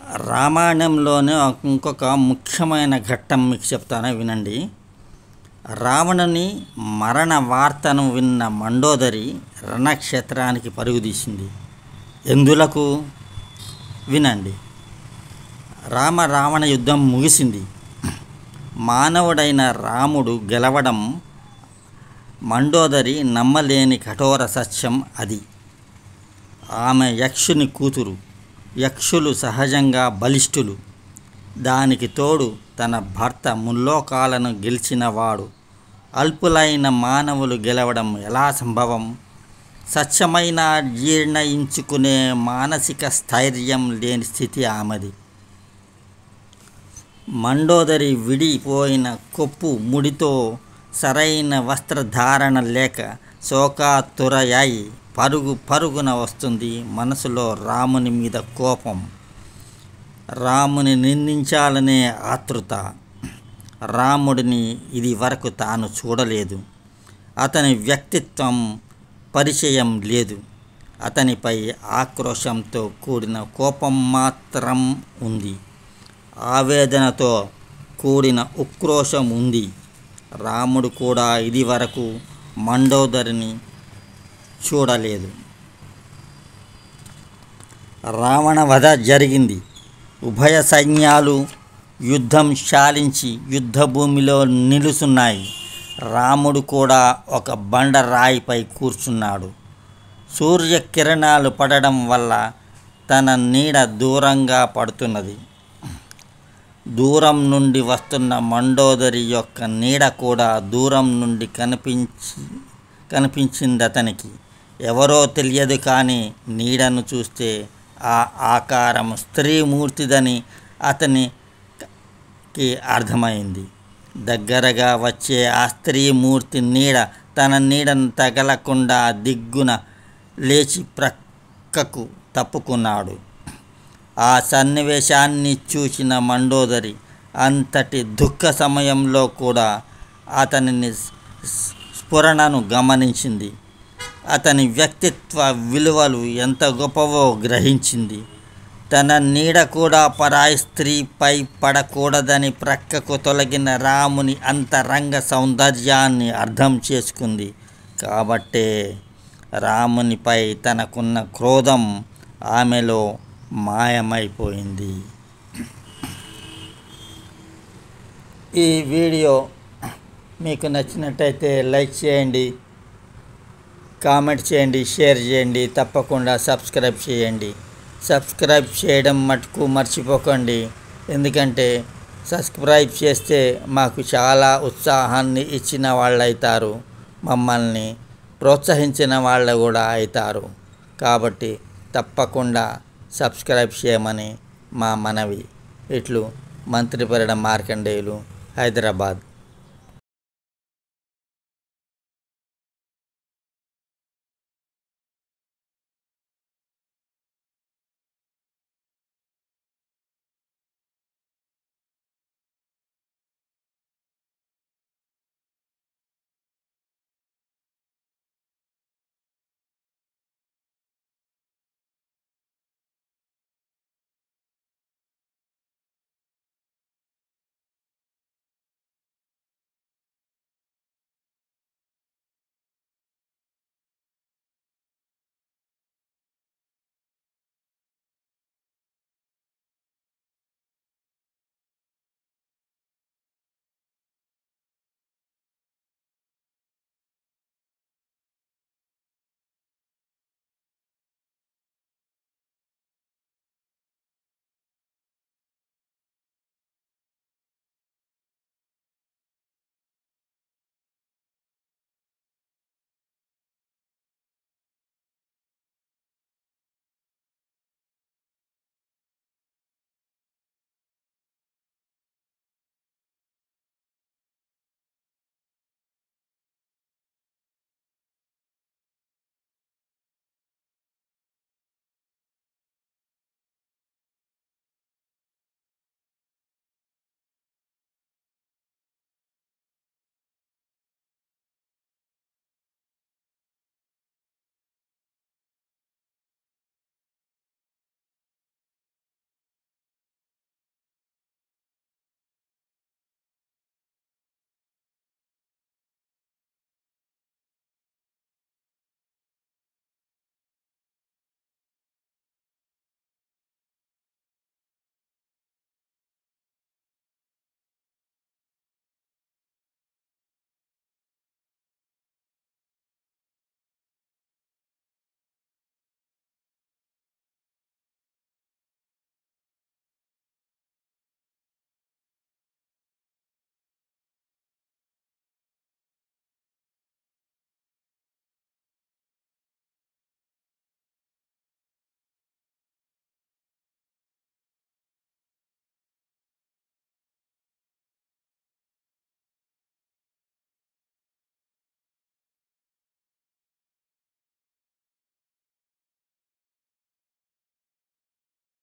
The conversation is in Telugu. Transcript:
రామాయణంలోనే ఇంకొక ముఖ్యమైన ఘట్టం మీకు చెప్తాను, వినండి. రావణుని మరణ వార్తను విన్న మండోదరి రణక్షేత్రానికి పరుగుదీసింది. ఎందులకు? వినండి. రావణ యుద్ధం ముగిసింది. మానవుడైన రాముడు గెలవడం మండోదరి నమ్మలేని కఠోర సత్యం అది. ఆమె యక్షుని కూతురు. యక్షులు సహజంగా బలిష్ఠులు. దానికి తోడు తన భర్త ముల్లోకాలను గెలిచినవాడు. అల్పులైన మానవులు గెలవడం ఎలా సంభవం? సత్యమైన జీర్ణయించుకునే మానసిక స్థైర్యం లేని స్థితి ఆమెది. మండోదరి విడిపోయిన కొప్పు ముడితో సరైన వస్త్రధారణ లేక శోకాతురయాయి పరుగున వస్తుంది. మనసులో రాముని మీద కోపం, రాముని నిందించాలనే ఆతృత. రాముడిని ఇది వరకు తాను చూడలేదు. అతని వ్యక్తిత్వం పరిచయం లేదు. అతనిపై ఆక్రోశంతో కూడిన కోపం మాత్రం ఉంది. ఆవేదనతో కూడిన ఉక్రోషం ఉంది. రాముడు కూడా ఇది వరకు మండోదరిని చూడలేదు. రావణ వధ జరిగింది. ఉభయ సైన్యాలు యుద్ధం శాలించి యుద్ధభూమిలో నిలుస్తున్నాయి. రాముడు కూడా ఒక బండరాయిపై కూర్చున్నాడు. సూర్యకిరణాలు పడడం వల్ల తన నీడ దూరంగా పడుతున్నది. దూరం నుండి వస్తున్న మండోదరి యొక్క నీడ కూడా దూరం నుండి కనిపించింది అతనికి. ఎవరో తెలియదు, కానీ నీడను చూస్తే ఆ ఆకారం స్త్రీమూర్తిదని అతనికి అర్థమైంది. దగ్గరగా వచ్చే ఆ స్త్రీమూర్తి నీడ తన నీడను తగలకుండా దిగ్గున లేచి ప్రక్కకు తప్పుకున్నాడు. ఆ సన్నివేశాన్ని చూసిన మండోదరి అంతటి దుఃఖ సమయంలో కూడా అతని స్ఫురణను గమనించింది. అతని వ్యక్తిత్వ విలువలు ఎంత గొప్పవో గ్రహించింది. తన నీడ కూడా పరాయి స్త్రీపై పడకూడదని ప్రక్కకు తొలగిన రాముని అంతరంగ సౌందర్యాన్ని అర్థం చేసుకుంది. కాబట్టే రామునిపై తనకున్న క్రోధం ఆమెలో మాయమైపోయింది. ఈ వీడియో మీకు నచ్చినట్టయితే లైక్ చేయండి, కామెంట్ చేయండి, షేర్ చేయండి. తప్పకుండా సబ్స్క్రైబ్ చేయండి. సబ్స్క్రైబ్ చేయడం మటుకు మర్చిపోకండి. ఎందుకంటే సబ్స్క్రైబ్ చేస్తే మాకు చాలా ఉత్సాహాన్ని ఇచ్చిన వాళ్ళు అవుతారు, మమ్మల్ని ప్రోత్సహించిన వాళ్ళు కూడా అవుతారు. కాబట్టి తప్పకుండా సబ్స్క్రైబ్ చేయమని మా మనవి. ఇట్లు మంత్రిపరడ మార్కండేయులు, హైదరాబాద్.